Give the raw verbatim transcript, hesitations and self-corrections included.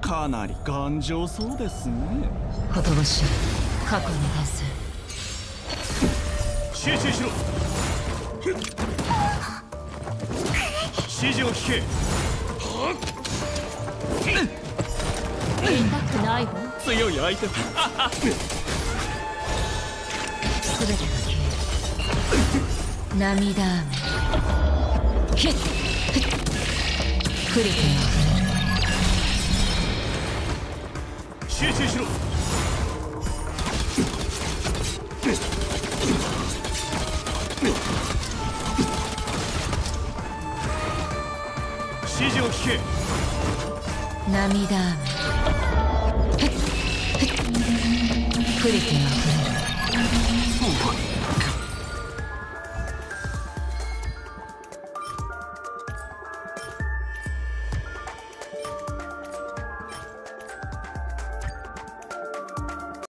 かなり頑丈そうですね。 ほとばしい過去の伝説。 集中しろ。指示を聞け。 痛くないわ。 強い相手だ。 すべてが消える。涙雨。ヒッヒックリティが集中しろ。指示を聞け。 涙雨。クリティが降る。